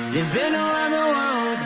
You've been around the world.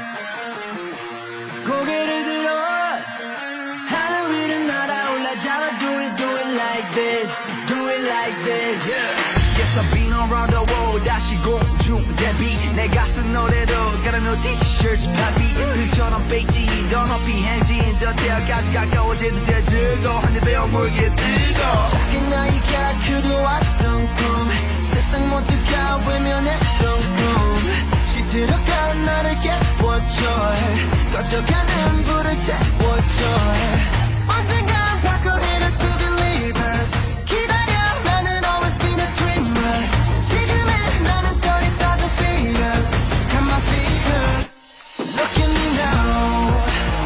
고개를 들어 하늘 위를 날아올라 잡아 do it like this. Do it like this. Yeah. Yes, I've been around the world. 다시 공중 대비 내가 쓴 노래도 갈아놓은 t-shirts 파비 그처럼 뺏지 더 높이 행진 저 태양까지 가까워져서 더 즐거워 내 배워 물게 뜨거 작은 나이가 그려왔던 꿈 세상 모두가 외면했던 꿈 시들어간 나를 깨워줘 꺼져가는 불을 태워줘 언젠간 바꿔리를 to believers 기다려 나는 always been a dreamer 지금의 나는 30,000 feet up got my feet up look at me now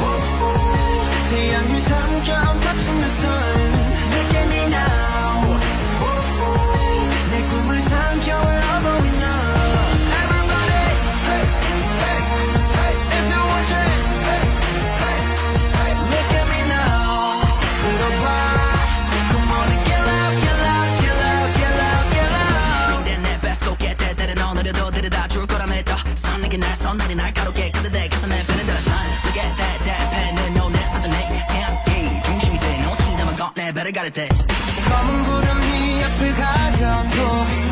태양을 삼켜 I'm touching the sun look at me now 내 꿈을 삼켜 wherever we know everybody hey hey hey if you're watching hey hey hey look at me now 들어봐 come on and get loud get loud get loud get loud get loud 그때 내 뱃속에 때때는 오늘도 들여다 줄 거라 믿어 선내게 날 선날이 날카롭게 그대대 가서 내 배는 더 sun look at that 펜은 너내 사전에 태양이 중심이 돼 놓치다만 꺼내 배를 가릴 때 검은 구름 네 앞을 가려도